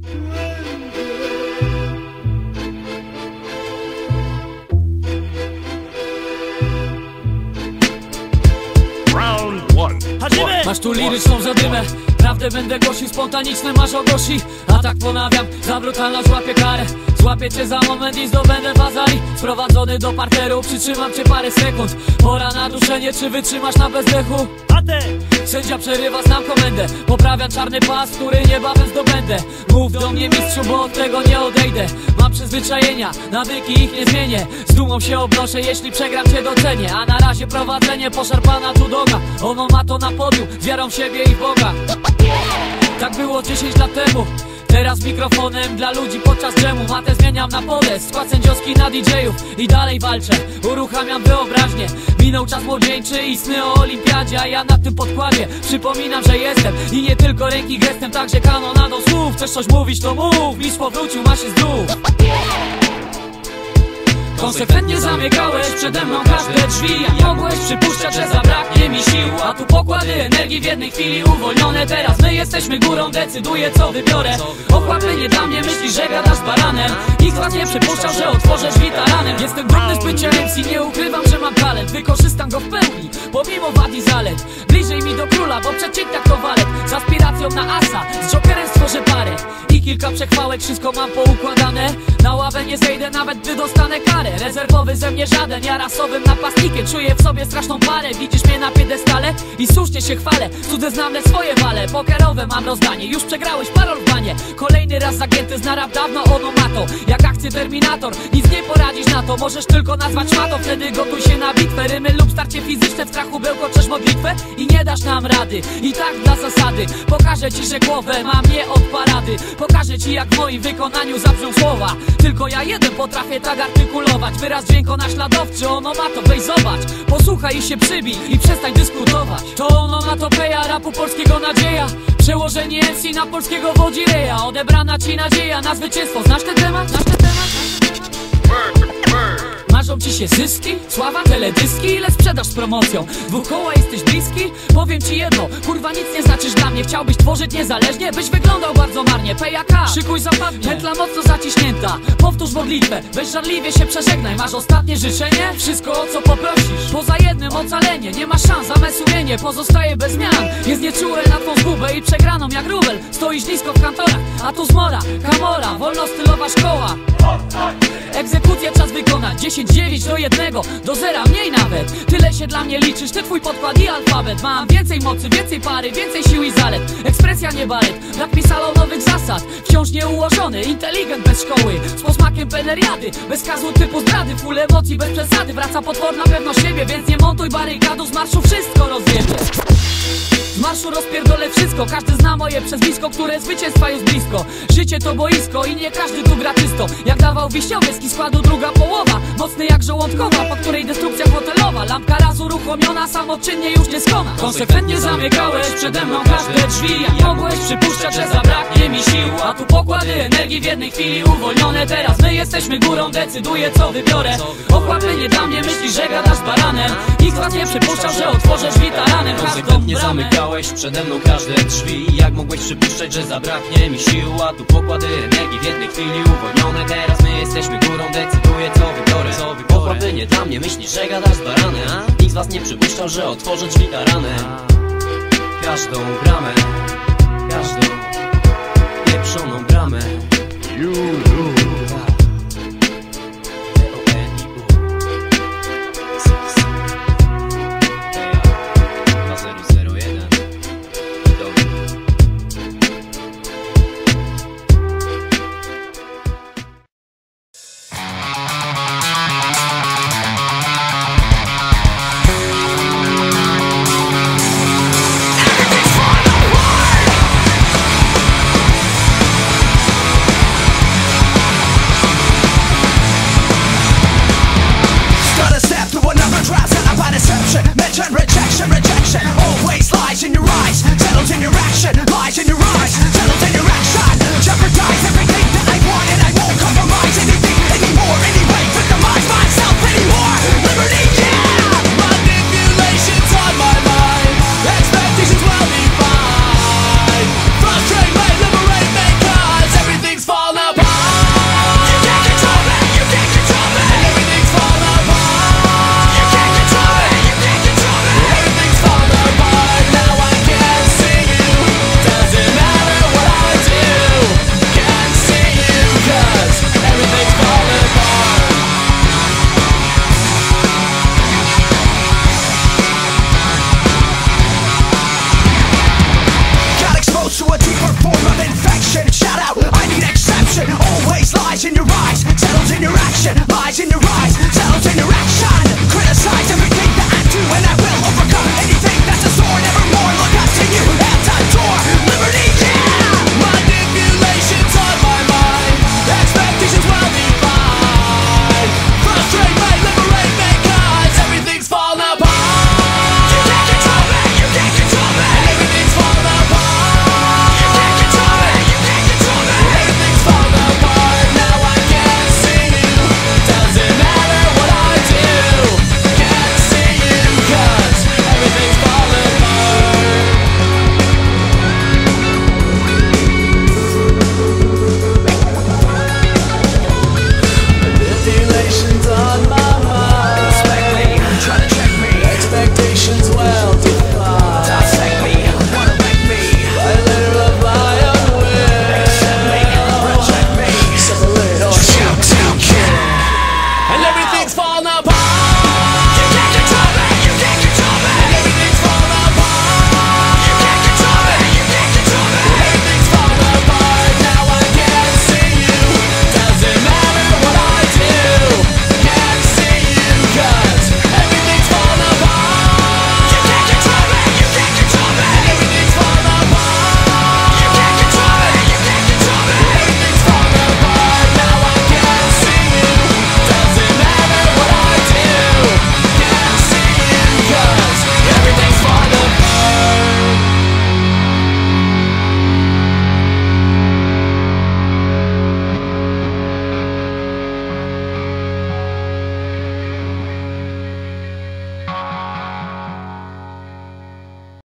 Masz tu liryczną zadymę, prawdę będę głosił, spontaniczny masz ogłosi. A tak ponawiam, za brutalność łapię karę. Złapię cię za moment i zdobędę wazali. Sprowadzony do parteru, przytrzymam cię parę sekund. Pora na duszenie, czy wytrzymasz na bezdechu? Sędzia przerywa, znam komendę. Poprawiam czarny pas, który niebawem zdobędę. Mów do mnie mistrzu, bo od tego nie odejdę. Mam przyzwyczajenia, nawyki ich nie zmienię. Z dumą się obnoszę, jeśli przegram cię docenię. A na razie prowadzenie poszarpana tu doga. Ono ma to na podium, z wiarą w siebie i w Boga. Tak było 10 lat temu. Teraz mikrofonem dla ludzi podczas dżemu. Matę zmieniam na podest, skład sędziowski na DJ-ów. I dalej walczę, uruchamiam wyobraźnię. Minął czas młodzieńczy i sny o olimpiadzie. A ja na tym podkładzie przypominam, że jestem. I nie tylko ręki gestem, także kanonadą słów. Chcesz coś mówić, to mów, mistrz powrócił, ma się zdrów. Konsekwentnie zamykałeś przede mną każde drzwi. Jak mogłeś przypuszczać, że zabraknie mi sił? A tu pokłady energii w jednej chwili uwolnione. Teraz my jesteśmy górą, decyduję co wybiorę. Ochłapy nie dla mnie, myślisz, że gadasz z baranem. Nikt z was nie przypuszczał, że otworzę drzwi taranem. Jestem dumny z bycia MC, nie ukrywam, że mam talent. Wykorzystam go w pełni, pomimo wad i zalet. Bliżej mi do króla, bo przeciw jak to walet. Z aspiracją na asa, z jokerem stworzę parę. I kilka przechwałek, wszystko mam poukładane. Na ławę nie zejdę, nawet gdy dostanę karę. Rezerwowy ze mnie żaden, ja rasowym napastnikiem. Czuję w sobie straszną parę, widzisz mnie na piedestale i słusznie się chwalę. Cudze znane swoje wale, pokerowe mam rozdanie. Już przegrałeś parol w banie. Kolejny raz zagięty z narab dawno onomato. Jak akcję Terminator, nic nie poradzisz na to. Możesz tylko nazwać szmatą, wtedy gotuj się na bitwę. Rymy lub starcie fizyczne, w strachu bełkoczesz modlitwę. I nie dasz nam rady, i tak dla zasady. Pokażę ci, że głowę mam nie od parady. Pokażę ci, jak w moim wykonaniu zabrzmią słowa. Tylko ja jeden potrafię tak artykulować. Wyraz dźwiękonaśladowczy, onomato, weź zobacz. Posłuchaj i się przybij i przestań dyskutować. To onomatopeja, rapu polskiego nadzieja. Przełożenie MC na polskiego wodzireja. Odebrana ci nadzieja na zwycięstwo. Znasz ten temat? Znasz ten temat? Marzą ci się zyski, sława, teledyski. Ile sprzedasz z promocją? Dwóch koła jesteś bliski? Powiem ci jedno, kurwa nic nie znaczysz dla mnie. Chciałbyś tworzyć niezależnie, byś wyglądał bardzo marnie. PJK, szykuj zapadnie, pętla mocno zaciśnięta. Powtórz modlitwę, weź żarliwie się przeżegnaj. Masz ostatnie życzenie? Wszystko o co poprosisz. Poza jednym ocalenie, nie masz szans, same sumienie pozostaje bez zmian. Jest nieczułe na twą zgubę i przegraną jak rubel. Stoisz nisko w kantorach, a tu zmora, kamora, wolnostylowa szkoła. Egzekucję czas wykonać, 10-9 do 1, do 0 mniej nawet. Tyle się dla mnie liczysz, ty twój podkład i alfabet. Mam więcej mocy, więcej pary, więcej sił i zalet. Ekspresja nie balet, brak mi salonowych zasad. Wciąż nieułożony, inteligent bez szkoły. Z posmakiem peneriady, bez kazu typu zdrady. Full emocji bez przesady, wraca potworna pewność siebie. Więc nie montuj barykadu, z marszu wszystko rozwiebie. Z marszu rozpierdolę wszystko, każdy zna moje przezwisko, które zwycięstwa jest blisko. Życie to boisko i nie każdy tu gra czysto. Jak dawał Wiśniowiecki, składu druga połowa. Mocny jak żołądkowa, po której destrukcja hotelowa. Lampka raz uruchomiona, samoczynnie już nie skona. Konsekwentnie zamykałeś przede mną każde drzwi. Jak mogłeś przypuszczać, że zabraknie mi sił? A tu pokłady energii w jednej chwili uwolnione. Teraz my jesteśmy górą, decyduję co wybiorę. Ochłapy nie dla mnie, myślisz, że gadasz z baranem. Nikt z was nie przypuszczał, że otworzę drzwi taranem. Konsekwentnie zamykałeś przede mną każde drzwi. Jak mogłeś przypuszczać, że zabraknie mi sił? A tu pokłady energii w jednej chwili uwolnione. Teraz my jesteśmy górą, decyduję co wybiorę. Ochłapy nie dla mnie, myślisz, że gadasz z baranem. Nikt z was nie przypuszczał, że otworzę drzwi taranem. Każdą bramę, każdą pieprzoną bramę.